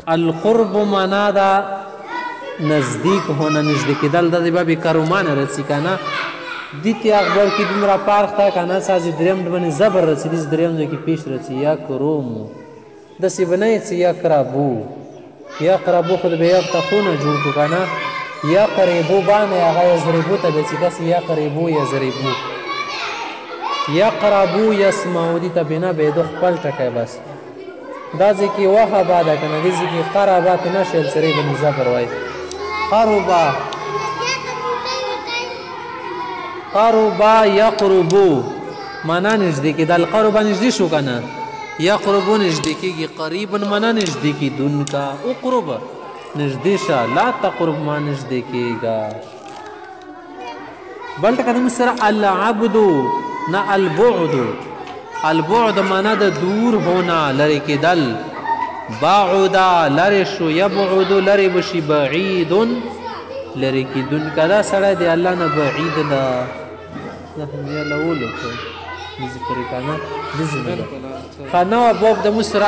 القرب معنا دا نزدیک ہونا نزدیکی دل دا دی بابی کرومان رسی کنا دیتی اخبار کی دومره پارخ تا کنا سازی دریم دبنی زبر رسی دیز دریم دو کی پیش رسی یکرومو دسی بنای چی یکربو یقربو خود به یک تخونه جوړ کو کنا یقربو باندې هغه یضربو ته د چې کس یقربو یضربو یقربو یسمعو دي ته بنا به د خپل ټکی بس دا ځکه وه بعد کنه دې ځکه قربات نشل سری بن زبر وای قربا یقربو معنا نږدې کېدل قربا نږدې شو کنه یقربو نږدې کېږي قریبا معنا نږدې کېدونکا اقرب نږدې شه لا تقرب ما نږدې کېږه بل ټکه زموږ سره العبد نه البعد معنا د دور ہونا لرې کېدل بعدا لرې شو یبعد لرې بشي بعیدن لرې کېدونکه دا سړی د الله نه بعید ده دا همیا لولو ذکر کنه خانه باب د مسره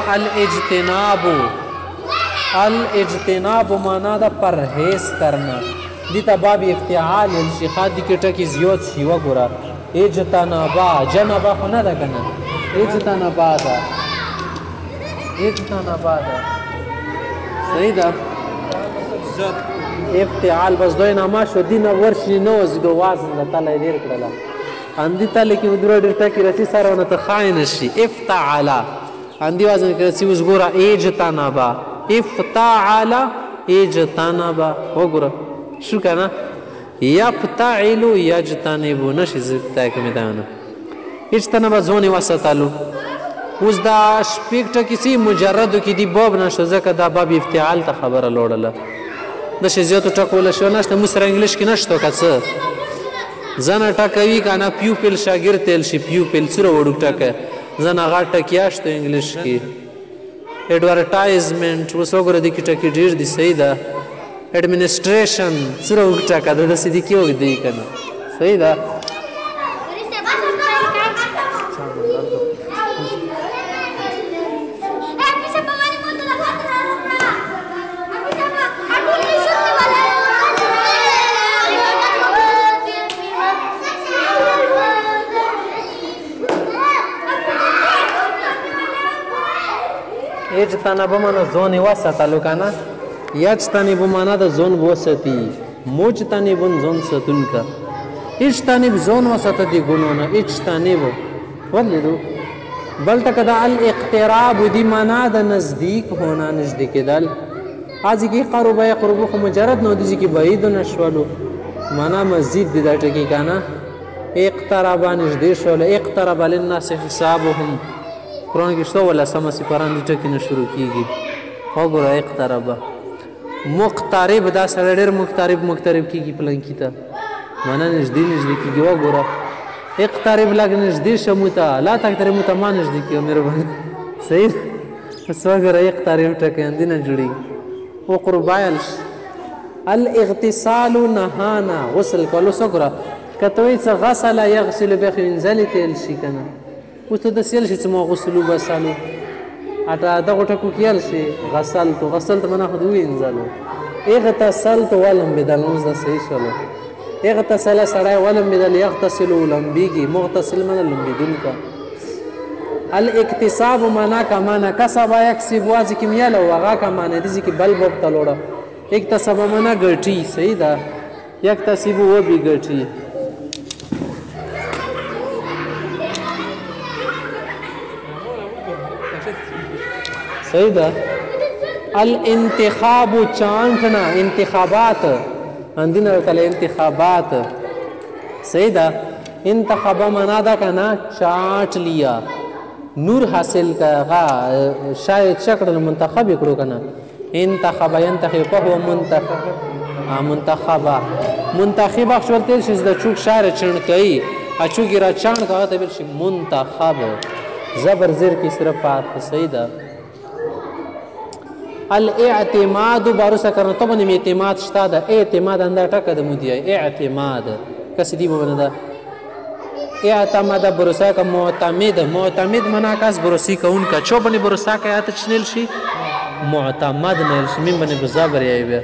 الاجتناب معنا دا پرهیز کرنا دیتا باب افتعال الشیخات دی که ټکی زیاد شي وګوره اجتنابا جنبا خو نه ده کنه اجتنابا ده صحیح ده افتعال بس دوی ناما شو دینه ورشي نه وزګو وازن د تله ډیر کړله اندی تله کې ودره ډیر ټکی رسی سره ونه ته خاين شي افتعالا اندی وازن کې رسی وز ګوره اجتنابا افتعال اجتنابا وګوره شو کنه یفتعل یجتنب نشي زتا کې میدانه اجتنب زونی وسطلو اوس دا شپږ ټکی سي مجرد کې دی باب نشو ځکه دا باب افتعال ته خبره لوړله د شي زیاتو ټکول شو نشته مو سره انګلیش کې نشته کڅ زنه ټکوي کنه پیوپل شاګرد تل شي پیوپل سره وړو ټکه زنه غاټ ټکیاشته انګلیش کې ایڈورټایزمنٹ وسوګره د کی ټکی ډیر دی صحیح ده ایڈمنسټریشن سره وټکا د سې دی کیو دی کنه صحیح ده اجتنب معنا زون وسطلو کنه یجتنب معنا د زون وسطي مجتنب زون ستونکا اجتنب زون وسط دی ګونونه اجتنب ولیدو بل تک دا الاقتراب دی معنا د نزدیک ہونا نزدیک کېدل اځ کی قرب یقرب خو مجرد نو دي کی بعید نشولو معنا مزید دی دا ټکی کنه اقترب نزدې شول اقترب للناس حسابهم قرآن کې شته ولا سم سپاران دي ټکی نه شروع کیږي وګوره اقترب مقترب دا سره ډېر مقترب کیږي پلان کیته معنا نږدې کیږي وګوره اقترب لګ نږدې شموته لا تقترب متما نږدې کیږي مهرباني صحیح بس وګوره اقترب ټکی اندینه جوړي وقرب عالش الاغتسال نهانا غسل کولو وګوره کته څه غسل یغسل بخنزل تل شي کنه اوس ته د سیل شي چې ما غسلو بسالو اته دغه ټکو کېل شي غسل ته منه خو وینځلو اغتسلت ولم بدل اوس دا صحیح شولو اغتسل سړی ولم بدل یغتسل لمبیږي مغتسل من لمبیدونکا الاکتساب معنا کا معنا کسب یکسب واز کې میاله وغه کا معنا دي چې بل بوب تلوړه اکتسب معنا ګټي صحیح ده یکتسب و بي ګټي صحیح ده الانتخاب چانٹنا انتخابات اندین کله انتخابات صحیح ده انتخاب معنا دا کنا چاٹ لیا نور حاصل کا شاید شکل منتخب کړو کنه انتخاب ينتخب فهو منتخب شولته شز د چوک شار چن کوي اچوګی را چان کا ته بل شي منتخب زبر زیر کی صرف پات صحیح ده الاعتماد بارسه کرنا تو باندې اعتماد شته ده اعتماد انده ټکه د مودي اعتماد کس دی باندې ده اعتماد بروسا کا معتمد معنا کس بروسی کون کا چو باندې بروسا کا آیات چنل شي معتمد نه میم باندې بزبر یې بیا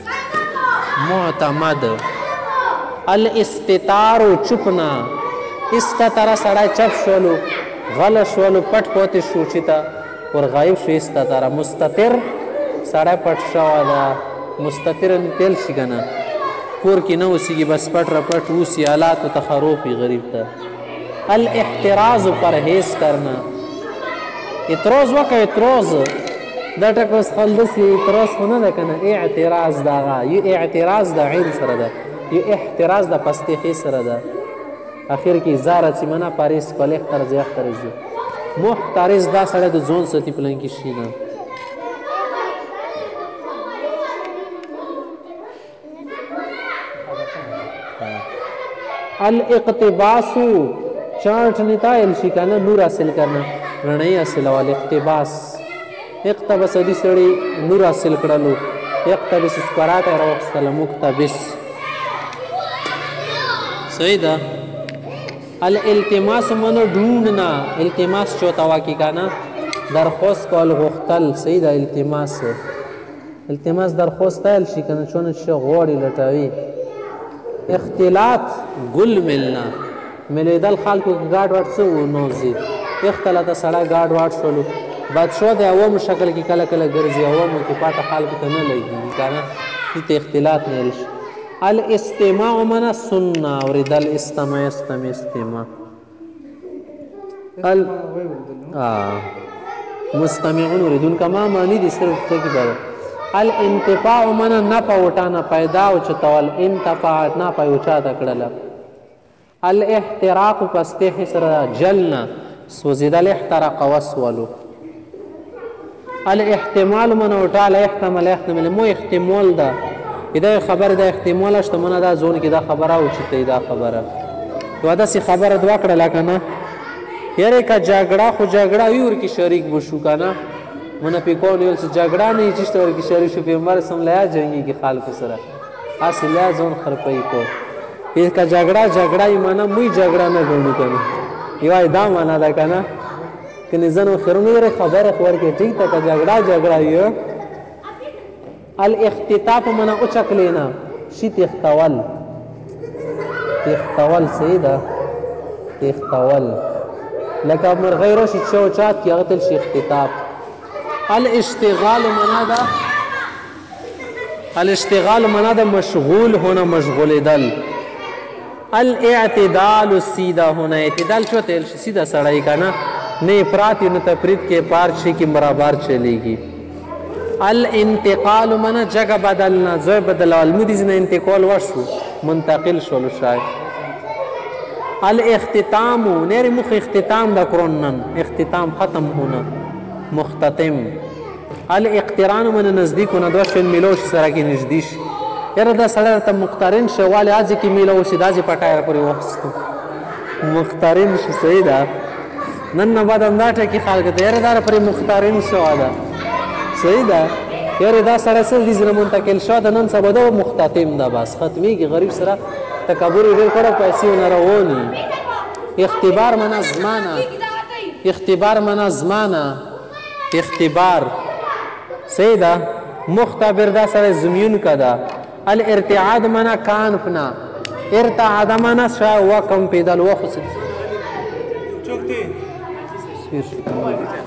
معتمد الاستتار چپنا استتر سړی چپ شولو غل شولو پټ پوتې شو چې ته ور غایب شو استتر مستتر سړی پټ شوی ده مستتر تیل شي که نه کور کې نه اوسېږي بس پټ را پټ اوسي حالاتو ته خروپي غریب ته الاحتراز پرهیز کرنا اعتراض وکړه اعتراض دا ټکه اوس خلدسي اعتراض خو نه ده که نه اعتراض د هغه یو اعتراض د عین سره ده یو احتراز د پستې سره ده اخر کې زاره چې منه پاریس کلی اختر زی اختر زو محترز دا سړی د ځون ساتي پلن کې شي نه الاقتباس چارٹ نتائل شي کنه نور حاصل کرنا رڼۍ حاصل او الاقتباس اقتبس دې سړی نور حاصل کړلو اقتبس سپراټه راوستله مقتبس صحیح ده الالتماس منو ډونډنا التماس چوتا واقع کنه درخواست کول غوښتل صحیح ده التماس درخواست تایل شي کنه چونه چې غوړي لټوي اختلاط گل ملنا ملیدل خلکو کې ګاډ واټ څه ونوځي اختلاط سړی ګاډ واټ شولو بادشاه د عوامو شکل کې کله کله ګرځي عوامو کې پاته خلکو ته نه لګي که نه دې ته اختلاط نه ویل شي الاستماع منه سنه اورېدل استمع استمع استماع مستمعون اوریدونکي ما معنی دي صرف ټکي به الانتفاع منه نفع وټانه پیدا او چتول انتفاع نفع وچاته کړله الاحتراق پستې سره جلنا سوځېدل احترق وسولو الاحتمال منه وټاله احتمال مو احتمال ده دا خبر دا احتمال شته منه دا زون کې دا خبره او چې دا خبره یو داسې خبره دوه کړله که نه یاره که جګړه خو جګړه وي ورکې شریک بشو که نه منه پې کول ویل چې جګړه نه یې چېشته ورکې شریک شو پیغمبر اسلام لیا جنګېږي خلکو سره هسې لیا ځان خرپوي کول که جګړه وي معنه موی جګړه نه ګڼو که نه یوه دا معنا ده که نه که نه ځنو خیرونه یاره خبره خو ورکې ټیک ته که جګړه وي الاختطاف منه اوچکلینا شي تختول صحیح ده تختول لکه مرغۍ راشي چوچات کې هغه تل شي اختطاف الاشتغال منه ده مشغول هونه مشغولېدل الاعتدال سیده هونه اعتدال چو تل شي سیده سړی که نه نه افراط نه تفرید کې پار شي کې برابر چلیږي الانتقال منه جگه بدلنا ځای بدلول مودیز نه انتقال وشو منتقل شولو شاید الاختتام نیر مخ اختتام دا کرونن اختتام ختم ہونا مختتم الاقتران من نزدیک ہونا دو شن ملوش سره کې نږدې شي یاره دا سړی ته مقترن شي والې ازې کې میلو شي داسې پټایر پورې واخیستو مقترن شي صحیح ده نن نه بعد همدا ټکي خلکو ته یاره دا پرې مقترن شوه ده صحیح ده یاره دا سړی سل دي زنه منتقل شوه ده نن سبا ده مختتم ده بس ختمیږي غریب سره تکبر ډېر کړه پیسې ونه رواني اختبار منه زمانه اختبار صحیح ده مختبر دا سره زمیون که ده الارتعاد منه کانفنا ارتعاد منه شا وکم پیدل وخص